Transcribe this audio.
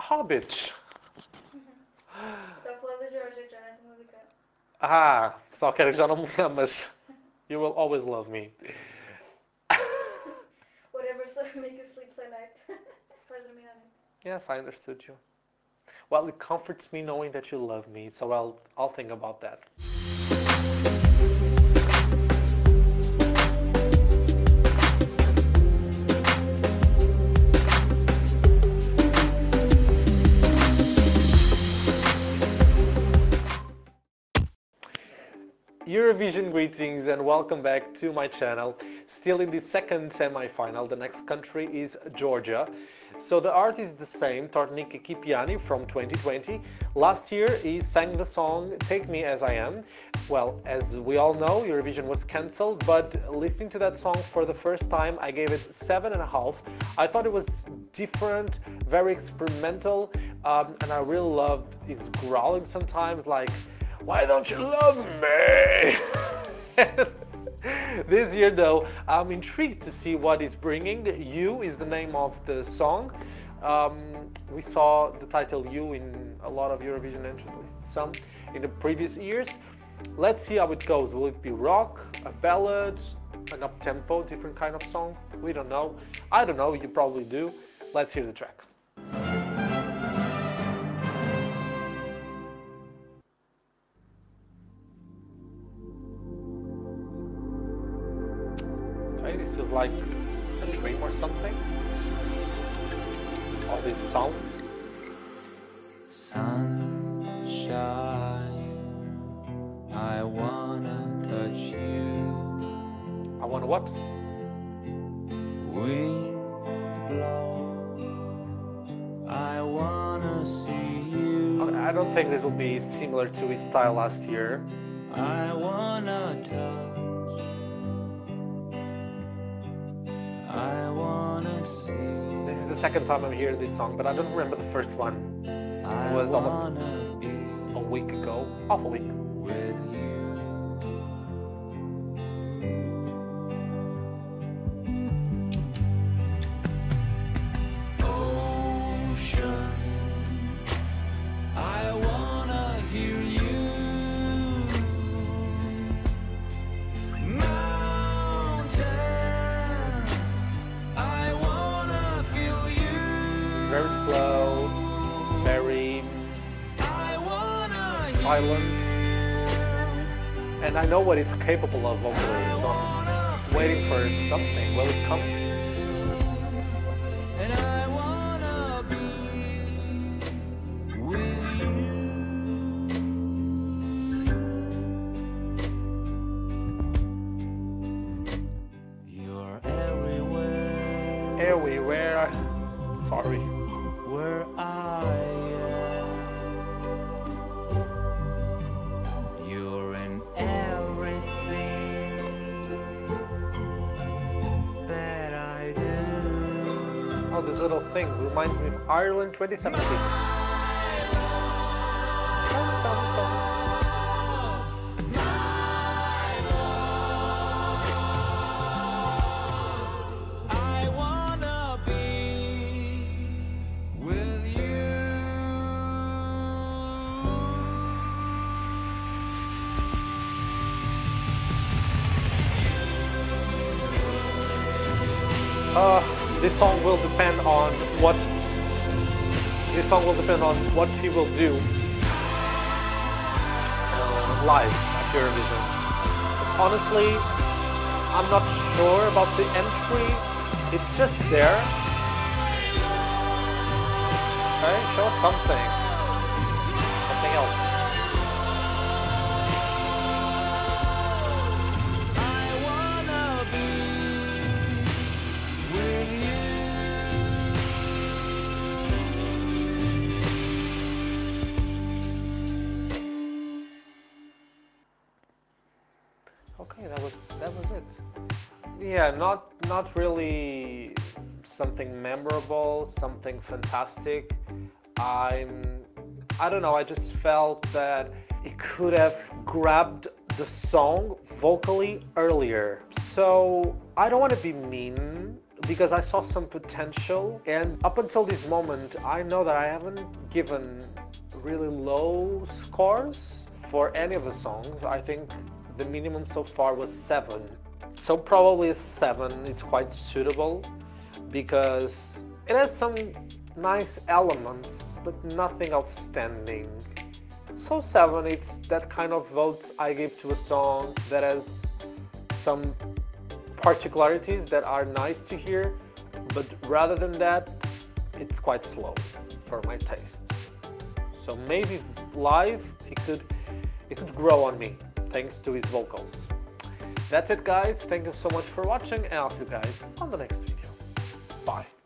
Hobbit. Está a falar da Georgia já nessa música. Ah, só quero que já não me mas you will always love me. Whatever make you sleep so night. Faz dormir à noite. Yes, I understood you. Well, it comforts me knowing that you love me, so I'll think about that. Eurovision greetings and welcome back to my channel. Still in the second semi-final, the next country is Georgia. So the art is the same, Tornike Kipiani from 2020. Last year he sang the song Take Me As I Am. Well, as we all know, Eurovision was cancelled, but listening to that song for the first time, I gave it 7.5. I thought it was different, very experimental, and I really loved his growling sometimes, like, "Why don't you love me?" This year though, I'm intrigued to see what he's bringing. You is the name of the song. We saw the title You in a lot of Eurovision entries, some in the previous years. Let's see how it goes. Will it be rock, a ballad, an up-tempo, different kind of song? We don't know. I don't know, you probably do. Let's hear the track. This was like a dream or something. All these sounds. Sunshine, I wanna touch you. I wanna what? Wind blow, I wanna see you. I don't think this will be similar to his style last year. I wanna touch. I wanna see. This is the second time I'm hearing this song, but I don't remember the first one. It was almost a week ago, half a week. With you. Ocean, I wanna hear you. Very slow, very silent, and I know what he's capable of vocally, so I'm waiting for something. Will it come? And I wanna be with you. You're everywhere. Everywhere. Sorry. Where I am, you're in everything that I do. All these little things reminds me of Ireland 2017. This song will depend on what he will do live at Eurovision. Because honestly, I'm not sure about the entry. It's just there. Okay, show us something. Something else. Okay, that was it. Yeah, not really something memorable, something fantastic. I don't know, I just felt that it could have grabbed the song vocally earlier. So I don't want to be mean, because I saw some potential, and up until this moment I know that I haven't given really low scores for any of the songs. I think the minimum so far was 7. So probably a 7, it's quite suitable because it has some nice elements but nothing outstanding. So 7, it's that kind of vote I give to a song that has some particularities that are nice to hear, but rather than that, it's quite slow for my tastes. So maybe live it could grow on me thanks to his vocals. That's it guys, thank you so much for watching and I'll see you guys on the next video. Bye.